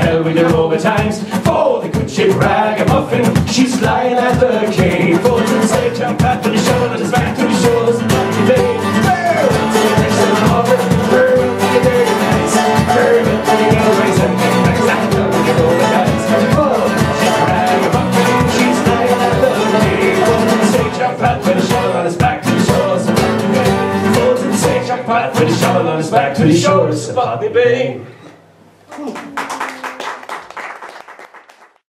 hell with her overtimes. For the good ship ragamuffin, she's flying at the quay. Folds and say, jump out to the shoulders, back to the shores of Botany Bay. Put a shovel on his back to the shores of Botany Bay.